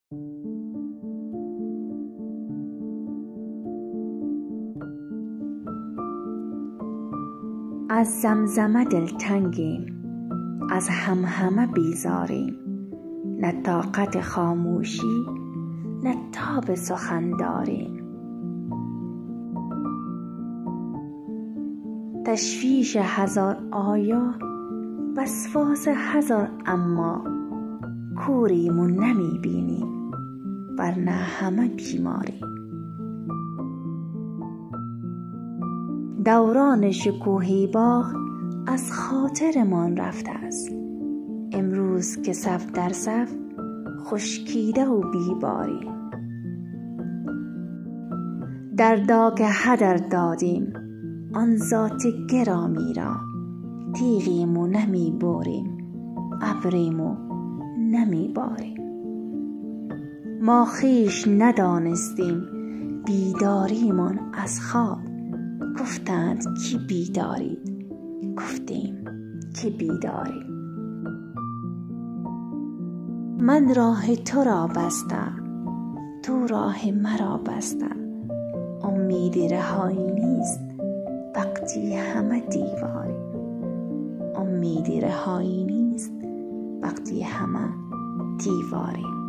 از زمزمه دلتنگیم، از همهمه بیزاریم، نه طاقت خاموشی نه تاب سخن داریم. تشویش هزار آیا، وسواس هزار اما، کوریم و نمی بینیم ورنه همه بیماریم. دوران شکوهی باغ از خاطرمان رفته است، امروز که صف در صف خشکیده و بیباریم. دردا که هدر دادیم آن ذات گرامی را، تیغیم و نمی بریم ابریم و نمی باریم. ما خویش ندانستیم بیداریمان از خواب، گفتند که بیدارید، گفتیم که بیداریم. من راه تو را بستم، تو راه مرا بستم، امید رهایی نیست وقتی همه دیواریم. امید رهایی نیست وقتی همه دیواریم.